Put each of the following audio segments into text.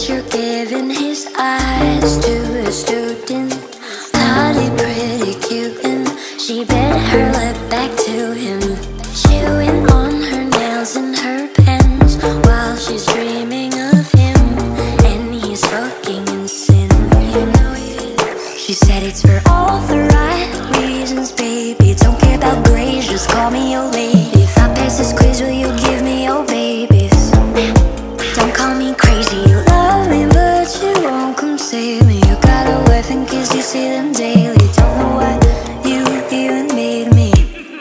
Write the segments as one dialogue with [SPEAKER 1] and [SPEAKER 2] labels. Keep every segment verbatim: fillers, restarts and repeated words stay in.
[SPEAKER 1] teacher giving his eyes to a student. Naughty, pretty cute, and she bit her lip back to him, chewing on her nails and her pens while she's dreaming of him. And he's fucking in sin, you know he is. She said it's for all the right reasons, baby. Don't care about grades, just call me your lady. If I pass this quiz, will you give me your babies? Don't call me crazy, you love me but you won't come save me. You got a wife and kids, you see them daily. Don't know why you even made me.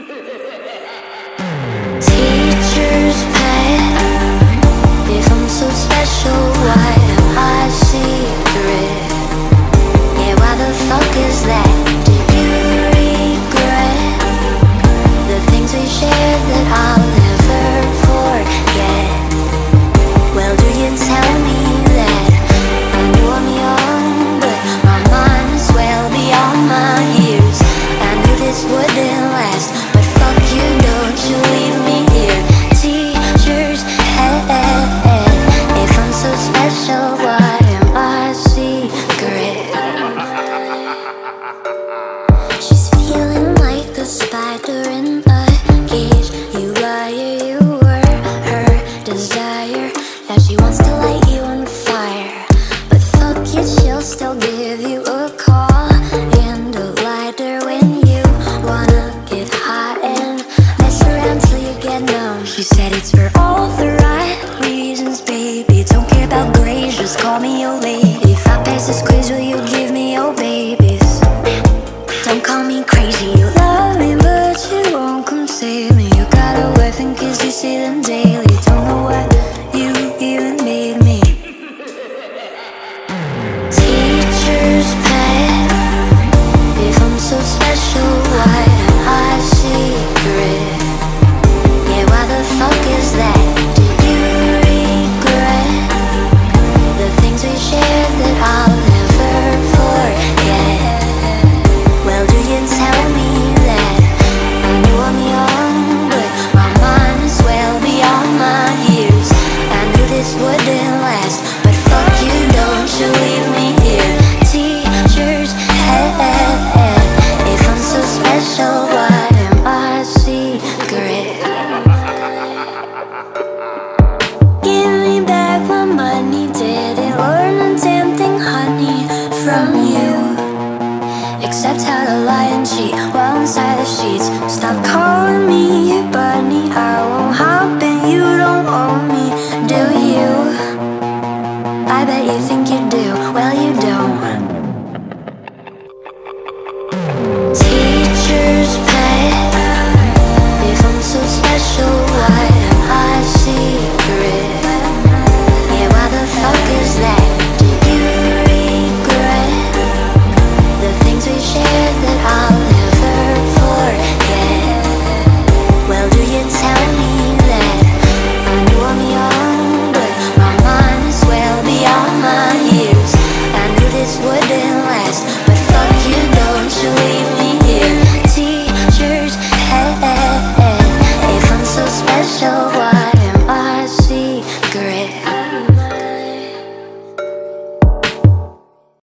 [SPEAKER 1] Teacher's pet, if I'm so special, why am I secret? Yeah, why the fuck is that? Did you regret the things we shared that I'll never forget? Well, do you tell me that I knew I'm young, but my mind is well beyond my years. I knew this wouldn't last, but fuck you, don't you leave me here. Teacher's head, if I'm so special, why am I secret? She's feeling like a spider in a cage. You liar, you were her desire. Now she wants to light you on fire, but fuck it, she'll still give you a call and a lighter when you wanna get hot and mess around till you get numb. She said it's for all the right reasons, baby. Don't care about grades, just call me your lady. If I pass this quiz, will you give me your babies? Don't call me crazy, you love me but you won't come save me. You got a wife and kids, you see them daily. Don't know why you even made me. Teacher's pet, if I'm so special, why am I secret? Yeah, why the fuck is that? Did you regret the things we shared that I'll never forget? Well, do you tell me that I knew I'm young, but my mind is well beyond my years. I knew this wouldn't last, but fuck you, don't you leave me here. Teacher's head, if I'm so special, why am I secret? Give me back my money, didn't learn a damn thing, honey, from you, except how to lie and cheat while inside the sheets. Stop calling me your bunny, I won't hide.